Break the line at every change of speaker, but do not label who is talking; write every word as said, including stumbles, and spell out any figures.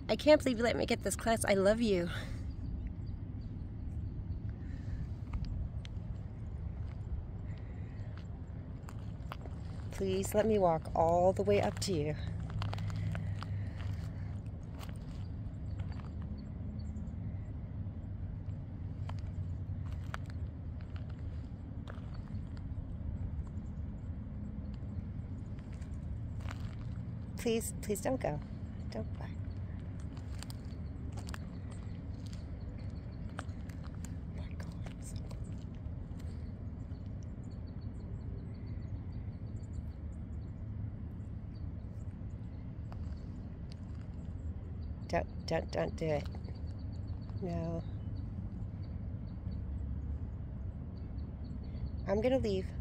I can't believe you let me get this class. I love you. Please let me walk all the way up to you. Please, please don't go. Don't go. Don't, don't, don't do it. No. I'm gonna leave.